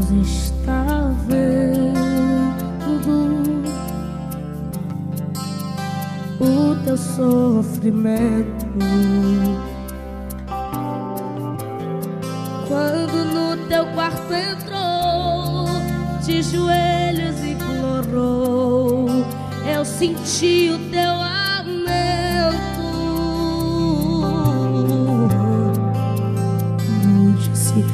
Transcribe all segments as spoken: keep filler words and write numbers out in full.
Deus está vendo o teu sofrimento. Quando no teu quarto entrou, de joelhos implorou, eu senti o teu lamento. Disse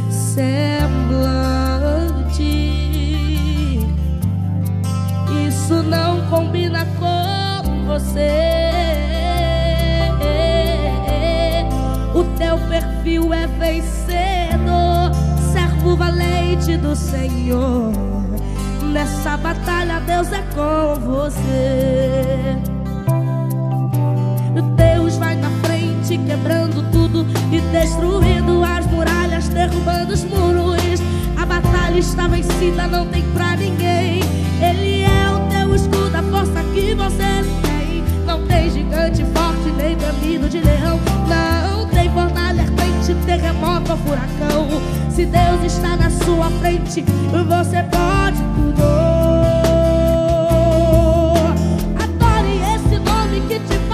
semblante, isso não combina com você. O teu perfil é vencedor, servo valente do Senhor. Nessa batalha Deus é com você. Deus vai na frente, quebrando tudo e destruindo as muralhas, derrubando os muros. A batalha está vencida, não tem pra ninguém. Ele é o teu escudo, a força que você tem. Não tem gigante forte, nem temido de leão. Não tem fornalha ardente, terremoto ou furacão. Se Deus está na sua frente, você pode tudo. Adore esse nome que te